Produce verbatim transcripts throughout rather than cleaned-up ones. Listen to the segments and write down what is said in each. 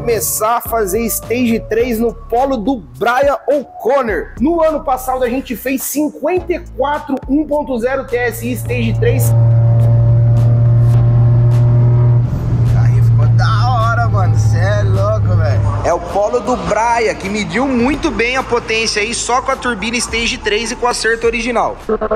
começar a fazer Stage três no polo do Brian O'Connor. No ano passado a gente fez cinquenta e quatro um ponto zero T S I Stage três. Aí ficou da hora, mano. Cê é louco, velho. É o polo do Brian, que mediu muito bem a potência aí, só com a turbina Stage três e com o acerto original.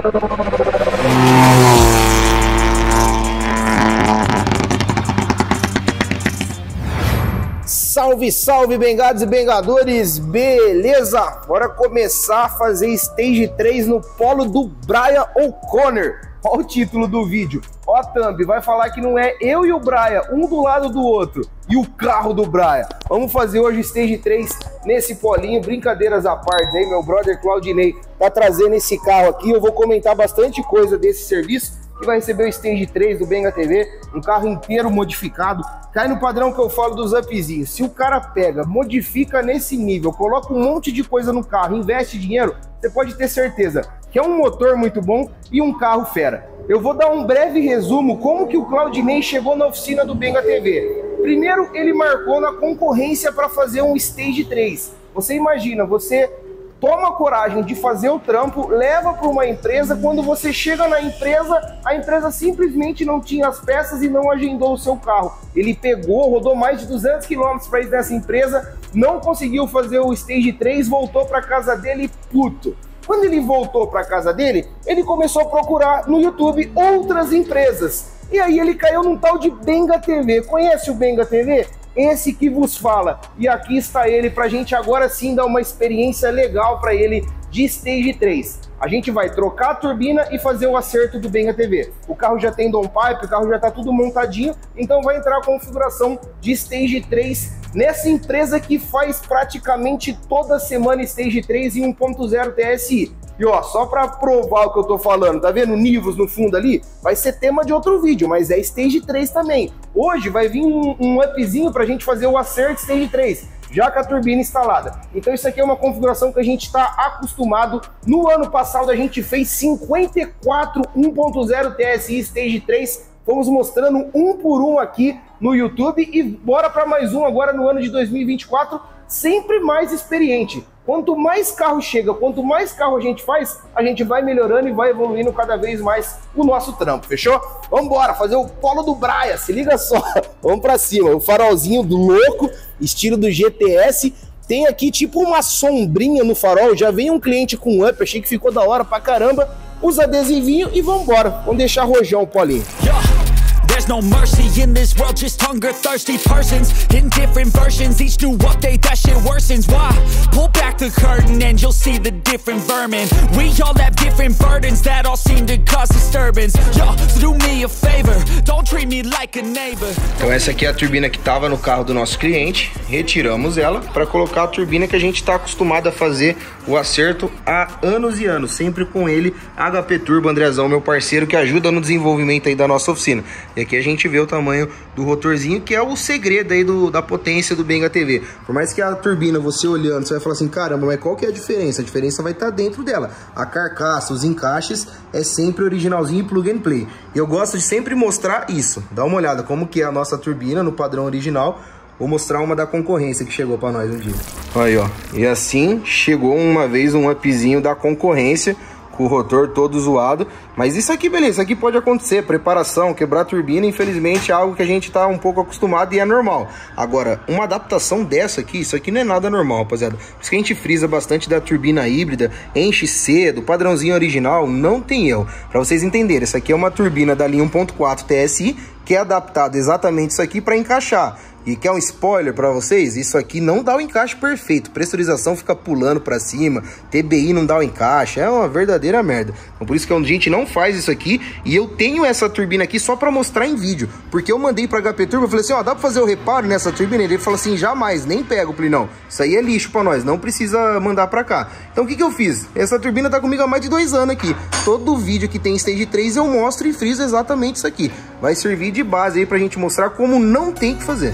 Salve, salve, bengados e bengadores, beleza? Bora começar a fazer Stage três no polo do Brian O'Connor. Olha o título do vídeo, ó a thumb, vai falar que não é eu e o Brian, um do lado do outro, e o carro do Brian. Vamos fazer hoje Stage três nesse polinho, brincadeiras à parte aí, meu brother Claudinei tá trazendo esse carro aqui, eu vou comentar bastante coisa desse serviço, que vai receber o Stage três do Benga T V, um carro inteiro modificado, cai no padrão que eu falo dos upzinhos. Se o cara pega, modifica nesse nível, coloca um monte de coisa no carro, investe dinheiro, você pode ter certeza que é um motor muito bom e um carro fera. Eu vou dar um breve resumo como que o Claudinei chegou na oficina do Benga T V. Primeiro, ele marcou na concorrência para fazer um Stage três. Você imagina, você toma a coragem de fazer o trampo, leva para uma empresa, quando você chega na empresa, a empresa simplesmente não tinha as peças e não agendou o seu carro. Ele pegou, rodou mais de duzentos quilômetros para ir nessa empresa, não conseguiu fazer o Stage três, voltou para casa dele puto. Quando ele voltou para casa dele, ele começou a procurar no YouTube outras empresas. E aí ele caiu num tal de Benga T V. Conhece o Benga T V? Esse que vos fala, e aqui está ele pra gente agora sim dar uma experiência legal para ele de Stage três. A gente vai trocar a turbina e fazer o acerto do Benga T V. O carro já tem downpipe, o carro já tá tudo montadinho, então vai entrar a configuração de Stage três nessa empresa que faz praticamente toda semana Stage três em um ponto zero T S I. E ó, só pra provar o que eu tô falando, tá vendo Nivus no fundo ali? Vai ser tema de outro vídeo, mas é Stage três também. Hoje vai vir um, um upzinho pra gente fazer o acerto Stage três, já com a turbina instalada. Então isso aqui é uma configuração que a gente tá acostumado. No ano passado a gente fez cinquenta e quatro um ponto zero T S I Stage três. Vamos mostrando um por um aqui no YouTube e bora para mais um agora no ano de dois mil e vinte e quatro, sempre mais experiente. Quanto mais carro chega, quanto mais carro a gente faz, a gente vai melhorando e vai evoluindo cada vez mais o nosso trampo, fechou? Vamos embora, fazer o polo do Brian, se liga só. Vamos para cima, o farolzinho do louco, estilo do G T S. Tem aqui tipo uma sombrinha no farol, já veio um cliente com up, achei que ficou da hora pra caramba. Os adesivinhos e vamos embora, vamos deixar rojão o polinho. There's no mercy in this world, just hunger-thirsty persons in different versions, each new update, that shit worsens. Why? Pull back the curtain and you'll see the different vermin. We all have different burdens that all seem to cause disturbance. Yo, so do me a favor, don't treat me like a neighbor. Então essa aqui é a turbina que estava no carro do nosso cliente, retiramos ela para colocar a turbina que a gente está acostumado a fazer o acerto há anos e anos, sempre com ele, H P Turbo Andrezão, meu parceiro, que ajuda no desenvolvimento aí da nossa oficina. E aqui a gente vê o tamanho do rotorzinho, que é o segredo aí do, da potência do Benga T V. Por mais que a turbina, você olhando, você vai falar assim, caramba, mas qual que é a diferença? A diferença vai estar dentro dela. A carcaça, os encaixes, é sempre originalzinho e plug and play. E eu gosto de sempre mostrar isso. Dá uma olhada como que é a nossa turbina no padrão original. Vou mostrar uma da concorrência que chegou para nós um dia. Aí, ó. E assim, chegou uma vez um upzinho da concorrência, com o rotor todo zoado, mas isso aqui, beleza, isso aqui pode acontecer, preparação, quebrar a turbina, infelizmente é algo que a gente tá um pouco acostumado e é normal. Agora, uma adaptação dessa aqui, isso aqui não é nada normal, rapaziada. Por isso que a gente frisa bastante da turbina híbrida, enche cedo, padrãozinho original, não tem erro. Pra vocês entenderem, essa aqui é uma turbina da linha um ponto quatro T S I, que é adaptada exatamente isso aqui para encaixar. E quer um spoiler para vocês? Isso aqui não dá o encaixe perfeito. Pressurização fica pulando para cima. T B I não dá o encaixe. É uma verdadeira merda. Então por isso que a gente não faz isso aqui. E eu tenho essa turbina aqui só para mostrar em vídeo. Porque eu mandei para H P Turbo. Eu falei assim, ó, dá para fazer o reparo nessa turbina? Ele falou assim, jamais, nem pego. Eu falei, não, isso aí é lixo para nós. Não precisa mandar para cá. Então o que que eu fiz? Essa turbina tá comigo há mais de dois anos aqui. Todo vídeo que tem Stage três eu mostro e friso exatamente isso aqui. Vai servir de base aí pra gente mostrar como não tem que fazer.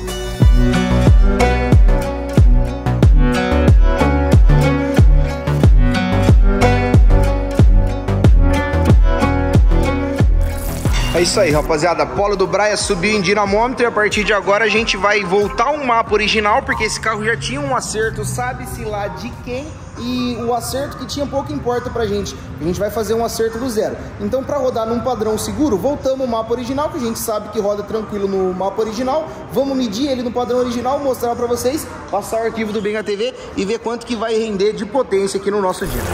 É isso aí, rapaziada. Polo do Braia subiu em dinamômetro e a partir de agora a gente vai voltar ao mapa original, porque esse carro já tinha um acerto, sabe-se lá de quem, e o acerto que tinha pouco importa pra gente. A gente vai fazer um acerto do zero. Então, pra rodar num padrão seguro, voltamos ao mapa original, que a gente sabe que roda tranquilo no mapa original. Vamos medir ele no padrão original, mostrar pra vocês, passar o arquivo do Benga T V e ver quanto que vai render de potência aqui no nosso dia.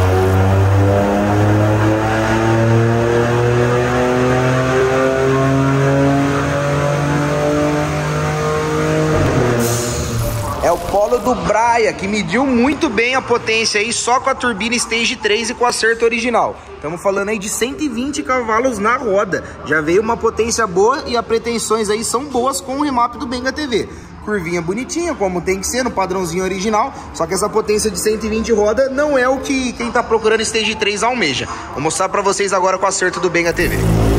É o Polo do Braia, que mediu muito bem a potência aí, só com a turbina Stage três e com o acerto original. Estamos falando aí de cento e vinte cavalos na roda. Já veio uma potência boa e as pretensões aí são boas com o remap do Benga T V. Curvinha bonitinha, como tem que ser, no padrãozinho original. Só que essa potência de cento e vinte roda não é o que quem tá procurando Stage três almeja. Vou mostrar pra vocês agora com o acerto do Benga T V.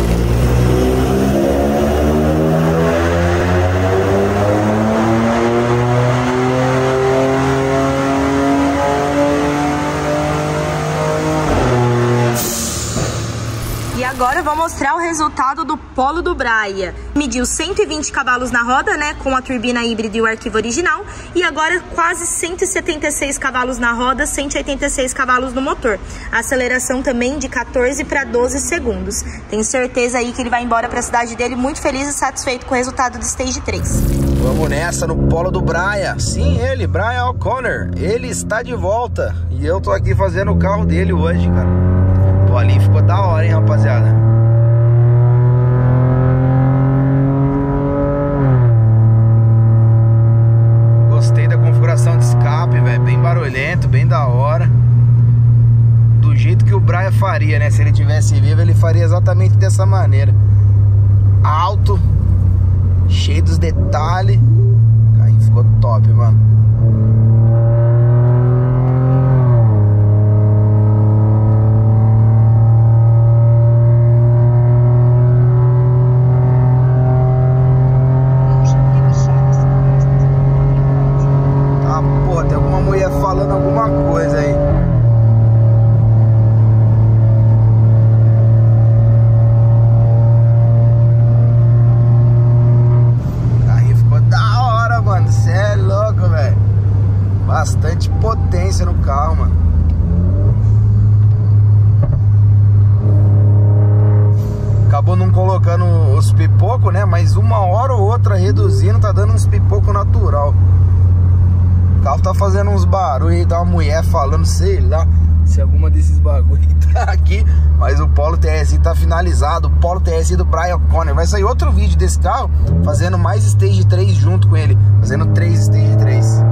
Agora eu vou mostrar o resultado do Polo do Braia. Mediu cento e vinte cavalos na roda, né, com a turbina híbrida e o arquivo original. E agora quase cento e setenta e seis cavalos na roda, cento e oitenta e seis cavalos no motor. A aceleração também de quatorze para doze segundos. Tenho certeza aí que ele vai embora para a cidade dele muito feliz e satisfeito com o resultado do Stage três. Vamos nessa no Polo do Braia. Sim, ele, Brian O'Connor. Ele está de volta. E eu tô aqui fazendo o carro dele hoje, cara. Pô, ali ficou da hora, hein, rapaziada. Gostei da configuração de escape, velho. Bem barulhento, bem da hora. Do jeito que o Braia faria, né? Se ele tivesse vivo, ele faria exatamente dessa maneira. Alto, cheio dos detalhes. Aí ficou top, mano. Falando alguma coisa aí. Aí ficou da hora, mano. Cê é louco, velho. Bastante potência no carro, mano. Acabou não colocando os pipocos, né? Mas uma hora ou outra reduzindo, tá dando uns pipocos natural. O carro tá fazendo uns barulhos aí, tá uma mulher falando, sei lá, se alguma desses bagulho tá aqui. Mas o Polo T S I tá finalizado, o Polo T S I do Brian O'Connor. Vai sair outro vídeo desse carro, fazendo mais Stage três junto com ele, fazendo três Stage três.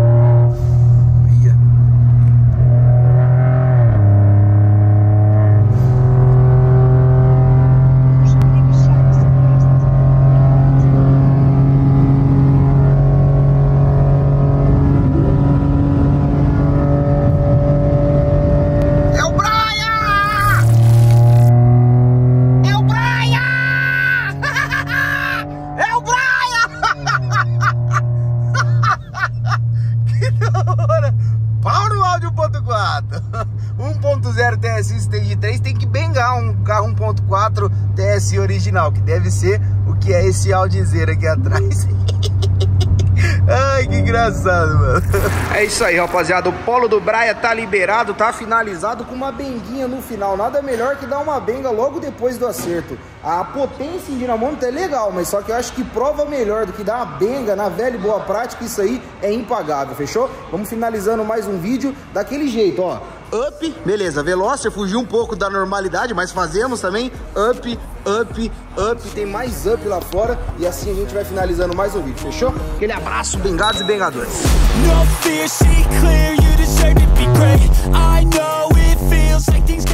um ponto zero T S I Stage três tem que bengar um carro um ponto quatro T S I original, que deve ser o que é esse Audizeiro aqui atrás. Ai, que engraçado, mano. É isso aí, rapaziada. O Polo do Braia tá liberado, tá finalizado com uma benguinha no final. Nada melhor que dar uma benga logo depois do acerto. A potência em dinamômetro é legal, mas só que eu acho que prova melhor do que dar uma benga na velha e boa prática, isso aí é impagável, fechou? Vamos finalizando mais um vídeo daquele jeito, ó. Up, beleza, Veloster fugiu um pouco da normalidade, mas fazemos também up, up, up, tem mais up lá fora. E assim a gente vai finalizando mais um vídeo, fechou? Aquele abraço, bengados e bengadores. No fear, see clear, you deserve to be great. I know it feels like things